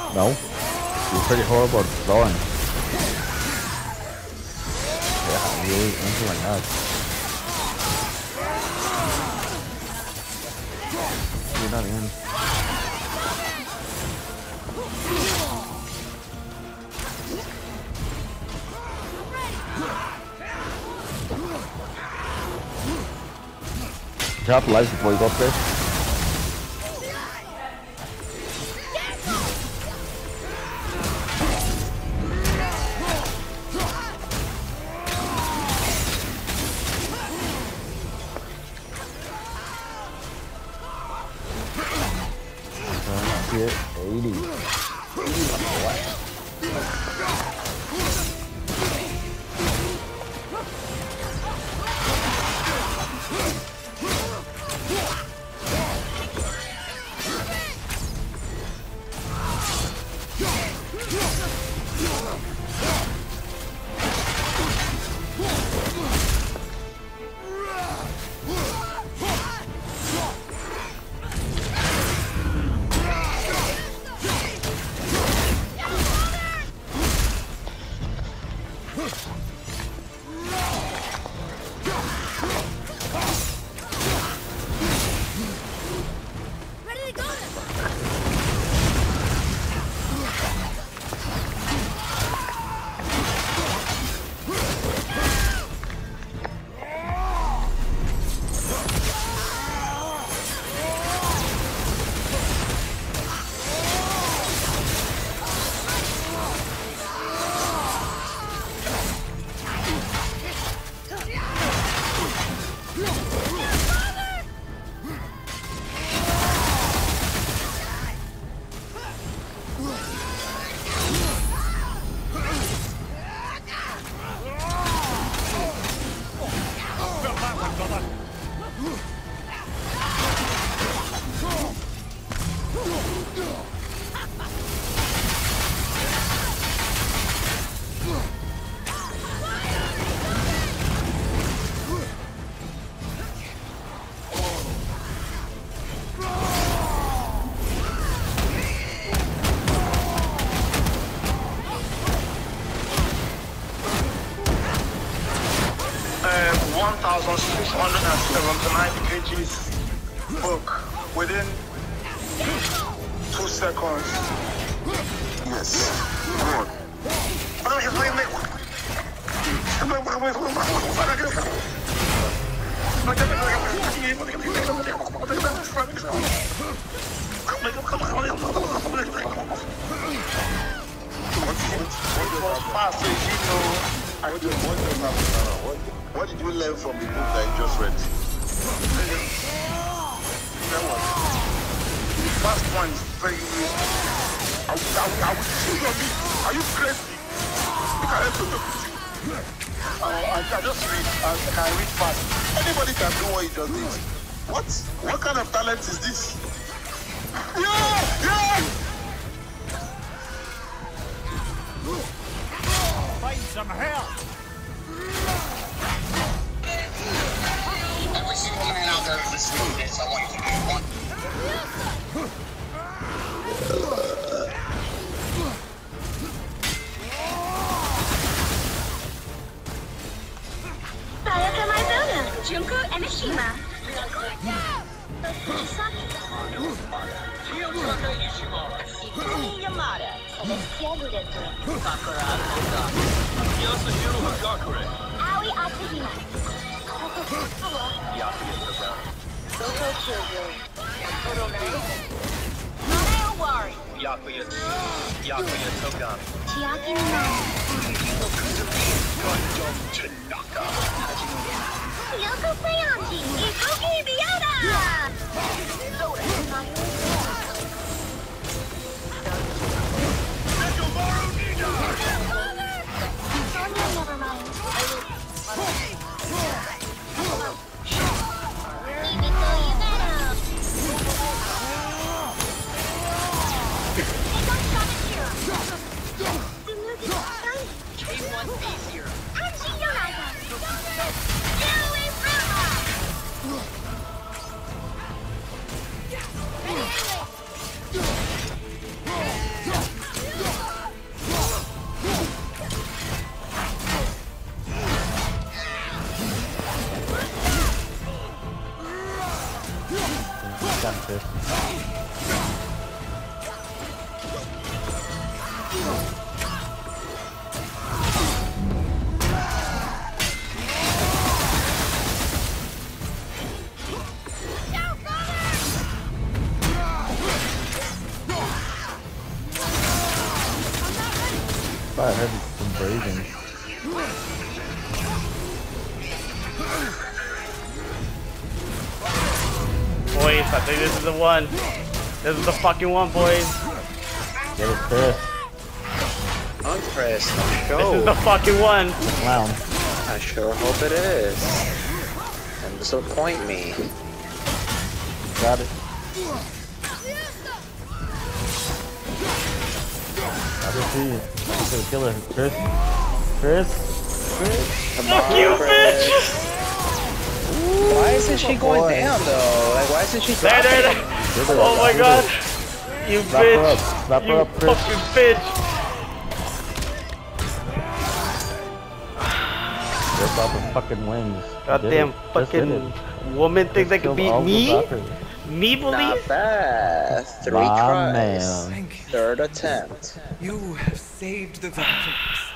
No. You're pretty horrible at throwing. Yeah, really into my nuts. You're not in. Drop lives before you go upstairs. Hit 80. kgs book within 2 seconds. Yes. Come on. What did you learn from the book that you just read? First one is very easy. I will shoot your meat. Are you crazy? You can help me. I just read. I can read fast. Anybody can do what he just did. What kind of talent is this? Yeah! Find some help! Every single man out there listening to this, I want you to do one. Junko and Ashima. Yamada. Sakura Yasuhiro Valkyrie. Aoi Asahima. Goto Kyogo. Nanae Owari. Yakuya Togami. Chiaki Nana. Tanaka. Yoko Seonji. Ikuki Biota. Never mind. I heard some breathing. Boys, I think this is the one. This is the fucking one, boys. Get it, Chris. I'm Chris. This is the fucking one. Clown. I sure hope it is. And disappoint me. Got it. I can see you. I'm gonna kill her. Chris. Chris. Chris. Fuck you, bitch! Why isn't she going down though? Like, why isn't she There. dropping? Oh my god. You Wrap her up. bitch. Wrap her You up, Chris. fucking bitch. Rip off her fucking wings. Goddamn Just did fucking it. woman thinks they Just can beat killed all the me? Valkyries. Me, Not police? bad. 3 My tries. man. Thank you. Third attempt. You have saved the Valkyries.